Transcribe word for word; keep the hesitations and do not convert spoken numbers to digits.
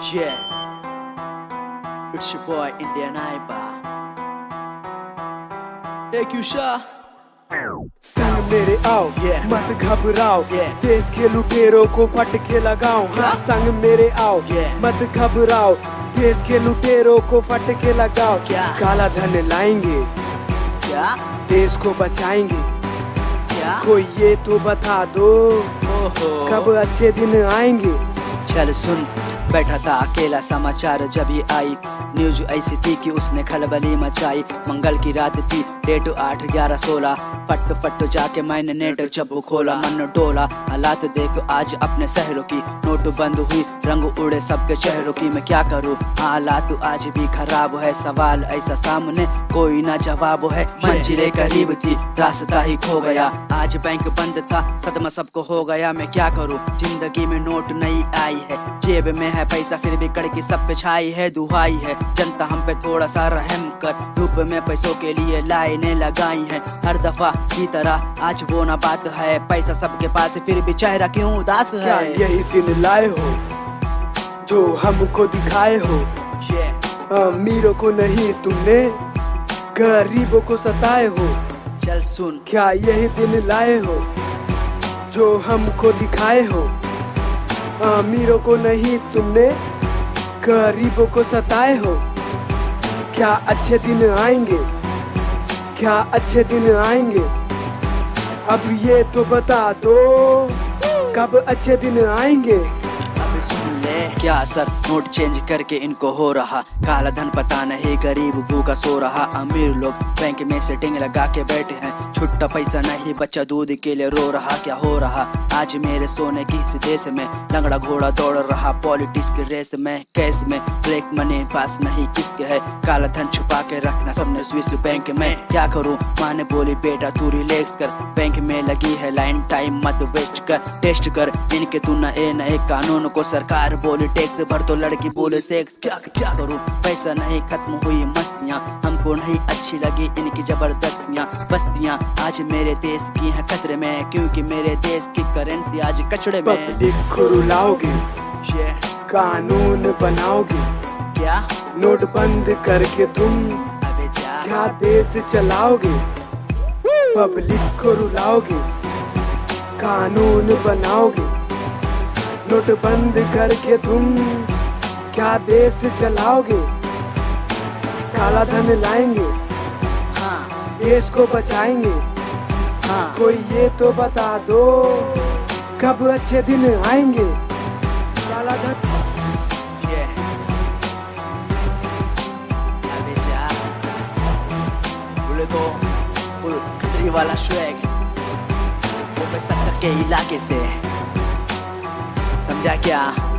Yeah, it's your boy Indian Iba. Hey Kusha, संग मेरे आओ Yeah. मत घबराओ Yeah. देश के लुटेरों को फटके लगाओ हाँ संग मेरे आओ Yeah. मत घबराओ देश के लुटेरों को फटके लगाओ क्या? काला धन लाएंगे क्या देश को बचाएंगे क्या कोई ये तो बता दो ओहो कब अच्छे दिन आएंगे। चल सुन, बैठा था अकेला समाचार जब ये आई न्यूज ऐसी थी कि उसने खलबली मचाई। मंगल की रात थी, डेट आठ ग्यारह सोलह। फट फट जाके मैंने नेट जब खोला, मन डोला। हालात देख आज अपने शहरों की, नोट बंद हुई, रंग उड़े सबके चेहरों की। मैं क्या करूं, हालात आज भी खराब है। सवाल ऐसा सामने कोई ना जवाब है। मंजिलें करीब थी, रास्ता ही खो गया। आज बैंक बंद था, सदमा सबको हो गया। मैं क्या करूं, जिंदगी में नोट नहीं आई है, जेब में है पैसा फिर भी कड़की सब पे छाई है। दुहाई है जनता हम पे थोड़ा सा रहम कर, धूप में पैसों के लिए लाइनें लगाई हैं। हर दफा की तरह आज वो ना बात है, पैसा सबके पास फिर भी चेहरा क्यों उदास है। क्या यही दिन लाए हो जो हमको दिखाए हो, Yeah. अमीरों को नहीं तुमने गरीबों को सताए हो। चल सुन, क्या यही दिन लाए हो जो हमको दिखाए हो, अमीरों को नहीं तुमने गरीबों को सताए हो। क्या अच्छे दिन आएंगे, क्या अच्छे दिन आएंगे, अब ये तो बता दो कब अच्छे दिन आएंगे। अब सुन ले, क्या असर नोट चेंज करके इनको हो रहा। काला धन पता नहीं, गरीब भूखा सो रहा। अमीर लोग बैंक में सेटिंग लगा के बैठे हैं, छुट्टा पैसा नहीं, बच्चा दूध के लिए रो रहा। क्या हो रहा आज मेरे सोने की इस देश में, लंगड़ा घोड़ा दौड़ रहा पॉलिटिक्स की रेस में। कैश में ब्लैक मनी पास नहीं किसके है, काला धन छुपा के रखना सबने स्विस बैंक में। क्या करूं, माँ ने बोली बेटा तू रिलैक्स कर, बैंक में लगी है लाइन, टाइम मत वेस्ट कर, टेस्ट कर इनके तू नए नए कानून को। सरकार बोली टैक्स भर तो लड़की बोले सेक्स। क्या क्या करूं, पैसा नहीं, खत्म हुई मस्तियां, हमको नहीं अच्छी लगी इनकी जबरदस्तियां। बस्तियां आज मेरे देश की हैं खतरे में, क्योंकि मेरे देश की करेंसी आज कचड़े में। पब्लिक को रुलाओगे, Yeah. कानून बनाओगे, क्या नोट बंद करके तुम अबे जा, क्या देश चलाओगे। पब्लिक को रुलाओगे, कानून बनाओगे, नोट बंद करके तुम क्या देश चलाओगे। काला धन लाएंगे, हाँ देश को बचाएंगे, हाँ कोई ये तो बता दो कब अच्छे दिन आएंगे। काला धन Yeah. अबे जा, बोले तो फुल खतरी वाला स्वैग, वो मैं सत्तर के इलाके से, समझा क्या।